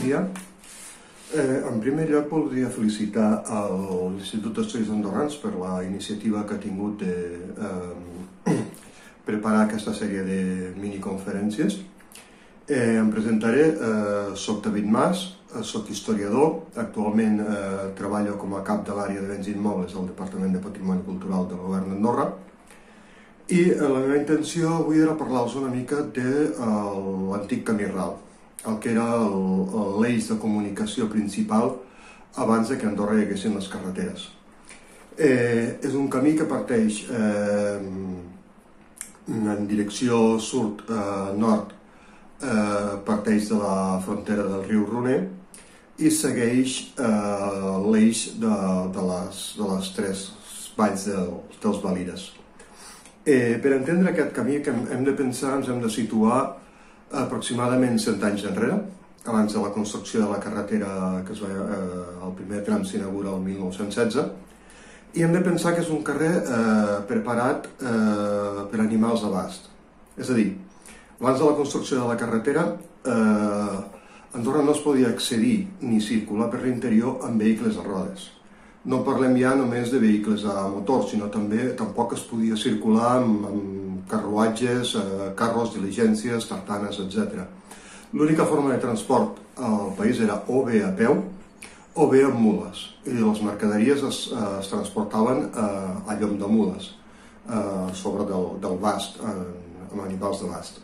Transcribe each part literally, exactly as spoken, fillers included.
dia. Eh, en primer lloc voldria felicitar l'Institut d'Estudis Andorrans per la iniciativa que ha tingut de eh, preparar aquesta sèrie de miniconferències. Eh, em presentaré, eh, soc David Mas, eh, soc historiador, actualment eh, treballo com a cap de l'àrea de béns immobles al Departament de Patrimoni Cultural del Govern d'Andorra. I eh, la meva intenció avui era parlar-vos una mica de eh, l'antic camí ral, el que era l'eix de comunicació principal abans que a Andorra hi haguessin les carreteres. Eh, és un camí que parteix eh, en direcció sud-nord, eh, parteix de la frontera del riu Roner i segueix eh, l'eix de, de, les, de les tres valls de, dels Valires. Eh, per entendre aquest camí que hem de pensar, ens hem de situar aproximadament cent anys enrere, abans de la construcció de la carretera, que es va, eh, el primer tram s'inaugura el mil nou-cents setze, i hem de pensar que és un carrer eh, preparat eh, per animals d'abast. És a dir, abans de la construcció de la carretera, eh, Andorra no es podia accedir ni circular per l'interior amb vehicles a rodes. No parlem ja només de vehicles a motor, sinó també tampoc es podia circular amb, amb carruatges, eh, carros, diligències, tartanes, etcètera. L'única forma de transport al país era o bé a peu o bé amb mules. I les mercaderies es, es transportaven eh, a llom de mules, eh, sobre del, del bast, eh, amb animals de bast.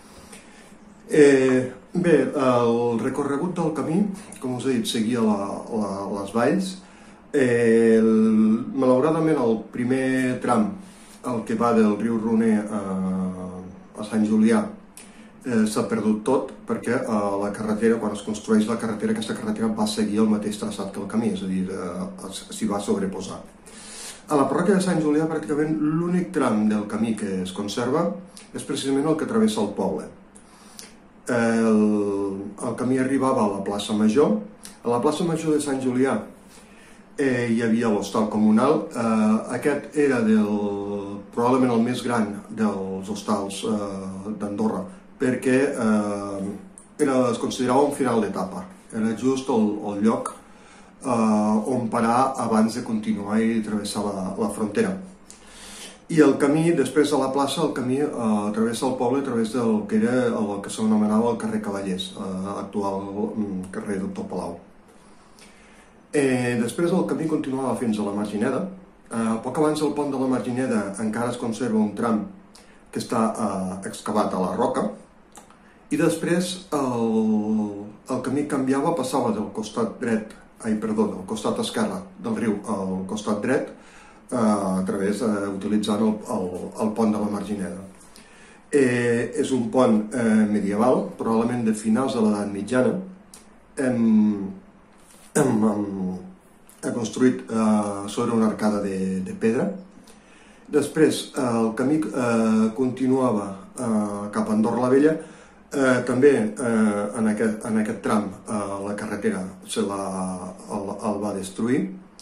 Eh, bé, el recorregut del camí, com us he dit, seguia la, la, les valls. Eh, el, malauradament el primer tram, el que va del riu Roner a, a Sant Julià, eh, s'ha perdut tot perquè eh, la carretera, quan es construeix la carretera, aquesta carretera va seguir el mateix traçat que el camí, és a dir, eh, s'hi va sobreposar. A la parròquia de Sant Julià pràcticament l'únic tram del camí que es conserva és precisament el que travessa el poble. El, el camí arribava a la plaça Major. A la plaça Major de Sant Julià Eh, hi havia l'hostal comunal. Eh, aquest era del, probablement el més gran dels hostals eh, d'Andorra, perquè eh, era, es considerava un final d'etapa. Era just el, el lloc eh, on parar abans de continuar i travessar la, la frontera. I el camí, després de la plaça, el camí eh, travessa el poble a través del que era el que s'anomenava el carrer Cavallers, eh, actual carrer Doctor Palau. Eh, després el camí continuava fins a la Margineda. Eh, poc abans del pont de la Margineda encara es conserva un tram que està eh, excavat a la roca, i després el, el camí canviava, passava del costat dret, ai, perdó, del costat esquerre del riu al costat dret, eh, a través, eh, utilitzant el, el, el pont de la Margineda. Eh, és un pont eh, medieval, probablement de finals de l'edat mitjana. Eh, Hem, hem construït eh, sobre una arcada de, de pedra. Després eh, el camí eh, continuava eh, cap a Andorra la Vella. Eh, també eh, en, aquest, en aquest tram eh, la carretera se la, el, el va destruir.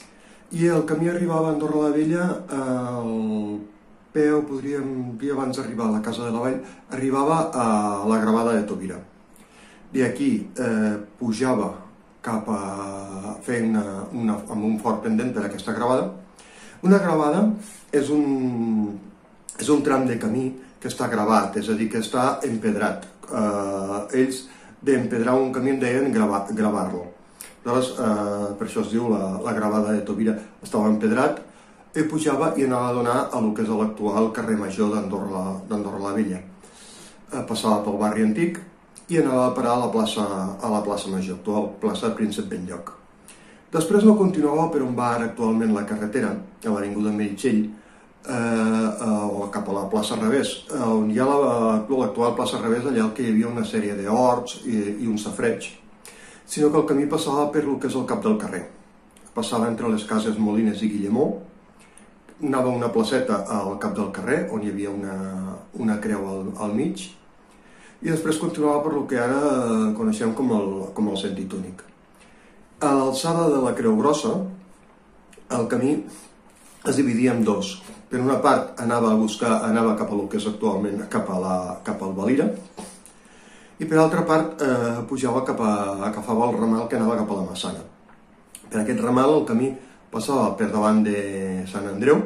I el camí arribava a Andorra la Vella, eh, el peu, podríem dir abans d'arribar a la Casa de la Vall, arribava a la Gravada de Tobira. D'aquí eh, pujava cap a fer una, una, amb un fort pendent per aquesta gravada. Una gravada és un, és un tram de camí que està gravat, és a dir, que està empedrat. Eh, ells d'empedrar un camí en deien gravar-lo. Llavors, eh, per això es diu la, la gravada de Tobira. Estava empedrat i pujava i anava a donar a lo que és l'actual carrer Major d'Andorra la Vella. Eh, passava pel barri antic i anava a parar a la plaça, a la plaça Major, actual plaça Príncep Benlloc. Després no continuava per on va ara actualment la carretera, a l'avinguda Meritxell, eh, eh, o cap a la plaça Revés, eh, on hi ha l'actual plaça Revés, allà que hi havia una sèrie d'horts i, i un safreig, sinó que el camí passava per el que és el cap del carrer. Passava entre les cases Molines i Guillemó, anava una placeta al cap del carrer, on hi havia una, una creu al, al mig, i després continuava per el que ara coneixem com el, com el sentit únic. A l'alçada de la Creu Grossa, el camí es dividia en dos. Per una part anava a buscar, anava cap a el que és actualment cap, a la, cap al Valira, i per altra part eh, pujava cap a, agafava el ramal que anava cap a la Massana. Per aquest ramal el camí passava per davant de Sant Andreu,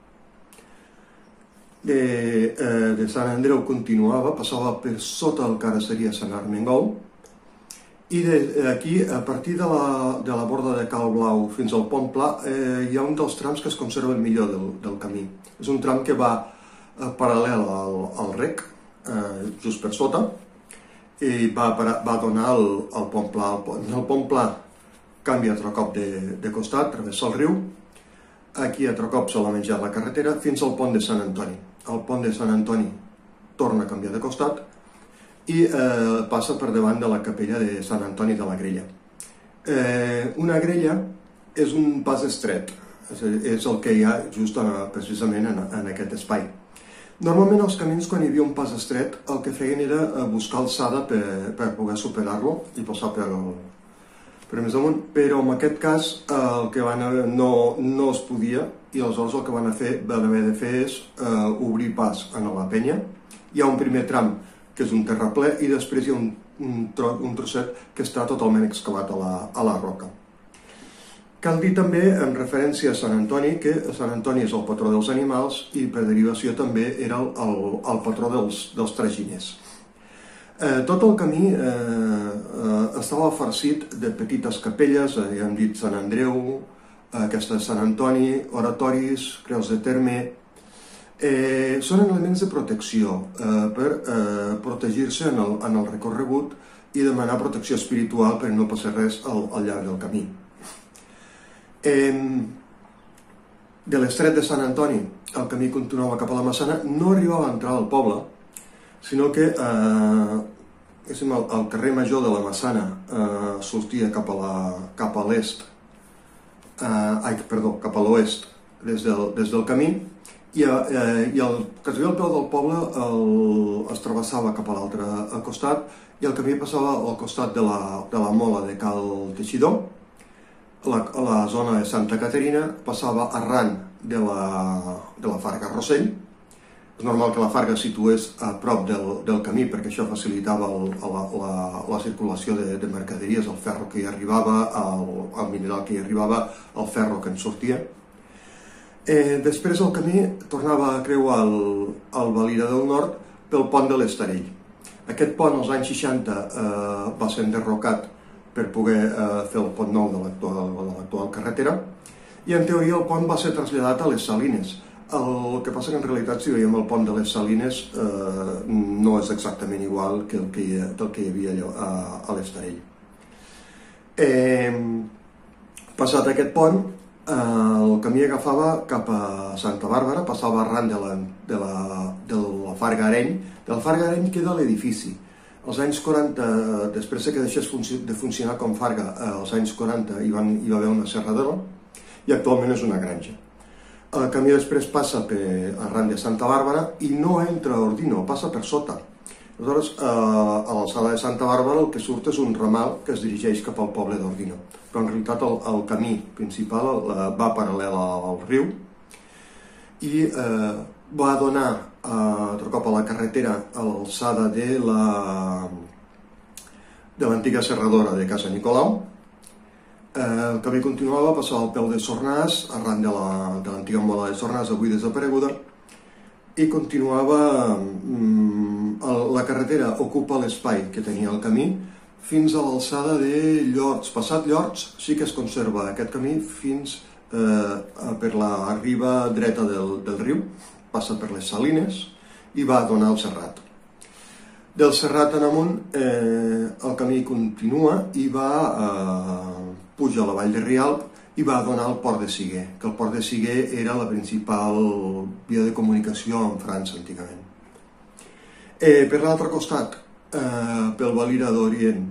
de, eh, de Sant Andreu continuava, passava per sota el que ara seria Sant Armengol, i d'aquí, a partir de la, de la borda de Cal Blau fins al Pont Pla, eh, hi ha un dels trams que es conserva millor del, del camí. És un tram que va eh, paral·lel al, al rec, eh, just per sota, i va, va donar el, el Pont Pla. El, el Pont Pla canvia altre cop de, de costat, travessa el riu, aquí altre cop se l'ha menjat la carretera, fins al pont de Sant Antoni. El pont de Sant Antoni torna a canviar de costat i eh, passa per davant de la capella de Sant Antoni de la Grella. Eh, una grella és un pas estret, és, és el que hi ha just a, precisament en, en aquest espai. Normalment els camins, quan hi havia un pas estret, el que feien era buscar alçada per, per poder superar-lo i passar per, per més amunt, però en aquest cas el que van a, no, no es podia, i aleshores el que van, a fer, van haver de fer és eh, obrir pas en la penya. Hi ha un primer tram que és un terraplè i després hi ha un, un, tro, un trosset que està totalment excavat a la, a la roca. Cal dir també, en referència a Sant Antoni, que Sant Antoni és el patró dels animals i per derivació també era el, el, el patró dels, dels traginers. Eh, tot el camí eh, eh, estava farcit de petites capelles, eh, ja hem dit Sant Andreu, eh, aquesta de Sant Antoni, oratoris, creus de terme. Eh, són elements de protecció eh, per eh, protegir-se en, el, en el recorregut i demanar protecció espiritual per no passar res al, al llarg del camí. Eh, de l'estret de Sant Antoni el camí continuava cap a la Massana, no arribava a entrar al poble, sinó que eh, el, el carrer major de la Massana eh, sortia cap a la, cap a l'est, eh, ai, perdó, cap a l'oest des, del, des del camí, i, eh, i el que es veia al peu del poble el, es travessava cap a l'altre costat i el camí passava al costat de la, de la mola de Cal Teixidor. La, la zona de Santa Caterina passava arran de la, de la Farga Rossell. És normal que la Farga es situés a prop del, del camí perquè això facilitava el, la, la, la circulació de, de mercaderies, el ferro que hi arribava, el, el mineral que hi arribava, el ferro que en sortia. Eh, després el camí tornava a creuar el, el Valira del Nord pel pont de l'Estarell. Aquest pont als anys seixanta eh, va ser enderrocat per poder eh, fer el pont nou de l'actual carretera, i en teoria el pont va ser traslladat a les Salines. El que passa que en realitat, si veiem el pont de les Salines, eh, no és exactament igual que el que hi, del que hi havia allò, a, a l'Estarell. Eh, passat aquest pont, eh, el camí agafava cap a Santa Bàrbara, passava arran de la, de la, de la Farga Areny. Del Farga Areny queda l'edifici. Als anys quaranta, després que deixés de funcionar com Farga, als anys quaranta hi, van, hi va haver una serradora i actualment és una granja. El camí després passa per arran de Santa Bàrbara i no entra a Ordino, passa per sota. Aleshores, a l'alçada de Santa Bàrbara el que surt és un ramal que es dirigeix cap al poble d'Ordino. Però en realitat el, el camí principal va paral·lel al riu i eh, va donar altre cop a la carretera a l'alçada de la de l'antiga serradora de Casa Nicolau. Eh, el camí continuava, passava al peu de Sornàs, arran de l'antiga mola de Sornàs, avui desapareguda, i continuava, mm, la carretera ocupa l'espai que tenia el camí fins a l'alçada de Llorts. Passat Llorts sí que es conserva aquest camí fins eh, per la riba dreta del, del riu, passa per les Salines i va a donar al Serrat. Del Serrat en amunt eh, el camí continua i va eh, puja a la vall de Rialp i va a donar al port de Siguer, que el port de Siguer era la principal via de comunicació amb França antigament. Eh, per l'altre costat, eh, pel Valira d'Orient,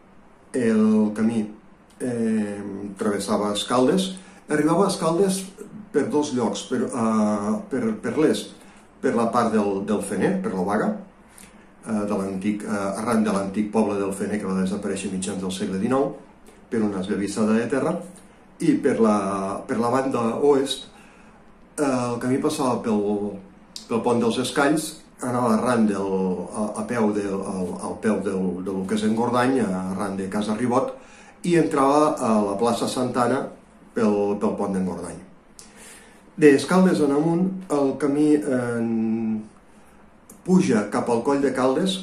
el camí eh, travessava Escaldes, arribava a Escaldes per dos llocs, per, uh, per, per l'est, per la part del, del Fener, per l'Obaga, uh, de l'antic, uh, arran de l'antic poble del Fener que va desaparèixer mitjans del segle dinou, per una esllavissada de terra, i per la, per la banda oest uh, el camí passava pel, pel pont dels Escalls, anava arran del, a, a peu del, al, al peu del, del que és Engordany, arran de Casa Ribot, i entrava a la plaça Santana pel, pel pont d'Engordany. D'Escaldes en amunt, el camí eh, puja cap al coll de Caldes.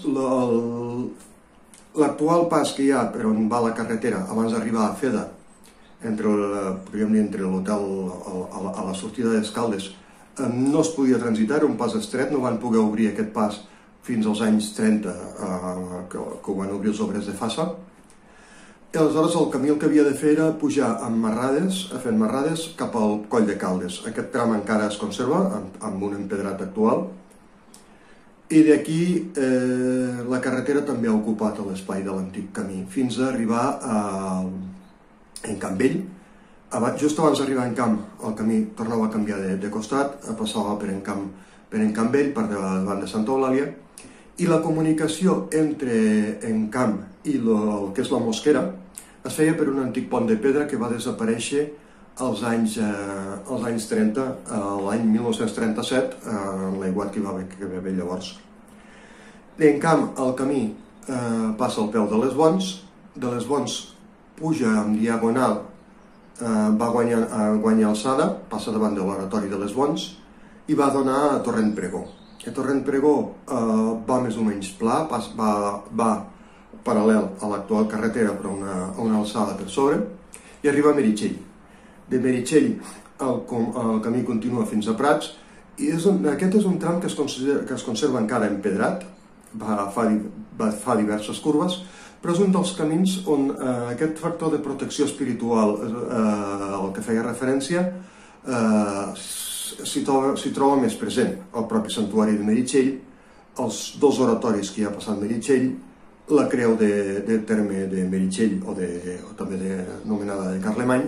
L'actual pas que hi ha per on va la carretera abans d'arribar a Feda, entre l'hotel a la sortida d'Escaldes, no es podia transitar, era un pas estret, no van poder obrir aquest pas fins als anys trenta, eh, que, que ho van obrir els obres de Fassa. I aleshores el camí el que havia de fer era pujar amb marrades, fent marrades cap al coll de Caldes. Aquest tram encara es conserva, amb, amb un empedrat actual. I d'aquí eh, la carretera també ha ocupat l'espai de l'antic camí, fins a arribar a, en Campvell. Just abans d'arribar a Encamp, el camí tornava a canviar de, de costat, passava per Encamp, per Encampvell, per davant de Santa Eulàlia, i la comunicació entre Encamp i lo, el que és la Mosquera es feia per un antic pont de pedra que va desaparèixer als anys, eh, als anys trenta, eh, l'any mil nou-cents trenta-set, eh, en l'aiguat que hi va haver, que hi va haver llavors. D'Encamp el camí eh, passa al peu de les Bons, de les Bons puja en diagonal, eh, va guanyar, eh, guanyar alçada, passa davant de l'oratori de les Bons i va donar a Torrent Pregó. El Torrent Pregó eh, va més o menys pla, pas, va, va paral·lel a l'actual carretera però una, una alçada per sobre, i arriba a Meritxell. De Meritxell el, el camí continua fins a Prats, i és un, aquest és un tram que es, que es conserva encara empedrat, va, fa, va, fa diverses curves, però és un dels camins on eh, aquest factor de protecció espiritual eh, al que feia referència eh, s'hi troba, s'hi troba més present. El propi santuari de Meritxell, els dos oratoris que hi ha passat Meritxell, la creu de, de terme de Meritxell, o, de, o també de, anomenada de Carlemany.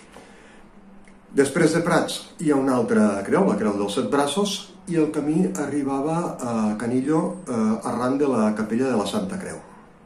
Després de Prats hi ha una altra creu, la creu dels Set Braços, i el camí arribava a Canillo eh, arran de la capella de la Santa Creu.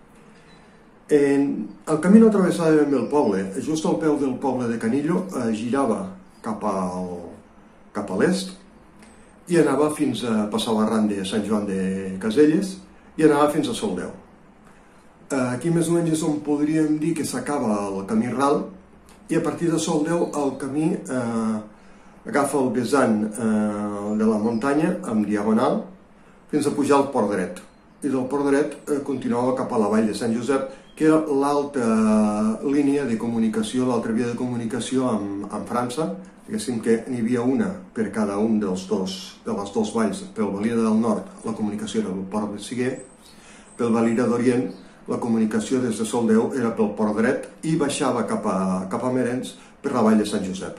En, el camí no travessava ben bé el poble, just al peu del poble de Canillo eh, girava cap, al, cap a l'est i anava fins a passar l'arran de Sant Joan de Caselles i anava fins a Soldeu. Eh, aquí més o menys és on podríem dir que s'acaba el camí ral, i a partir de Soldeu el camí eh, agafa el vessant eh, de la muntanya amb diagonal fins a pujar al Port Dret, i del Port Dret eh, continuava cap a la vall de Sant Josep, que era l'alta línia de comunicació, l'altra via de comunicació amb, amb França. Diguéssim que n'hi havia una per cada un dels dos, de les dues valls. Pel Valira del Nord la comunicació era pel Port de Siguer, pel Valira d'Orient la comunicació des de Soldeu era pel Port Dret i baixava cap a, cap a Merens per la vall de Sant Josep.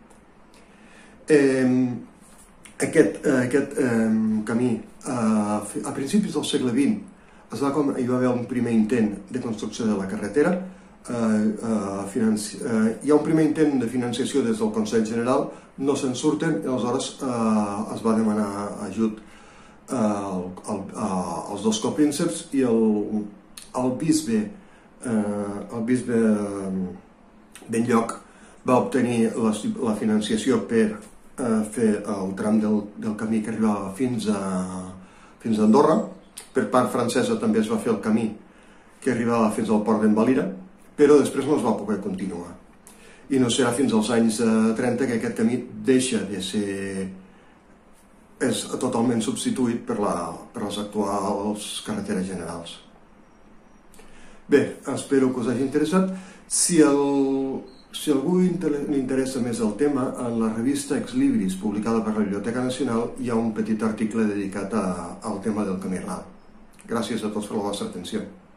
Eh, aquest eh, aquest eh, camí eh, a principis del segle vint es va, com, hi va haver un primer intent de construcció de la carretera. Eh, eh, financi, eh, hi ha un primer intent de financiació des del Consell General, no se'n surten, i aleshores eh, es va demanar ajut eh, al, al, als dos coprínceps, i el, el bisbe eh, el bisbe d'Enlloc va obtenir la, la financiació per eh, fer el tram del, del camí que arribava fins a, fins a Andorra. Per part francesa també es va fer el camí que arribava fins al port d'en Valira, però després no es va poder continuar. I no serà fins als anys trenta que aquest camí deixa de ser... és totalment substituït per, la, per les actuals carreteres generals. Bé, espero que us hagi interessat. Si, el, si a algú li interessa més el tema, en la revista Ex Libris, publicada per la Biblioteca Nacional, hi ha un petit article dedicat a, al tema del camí ral. Gràcies a tots per la vostra atenció.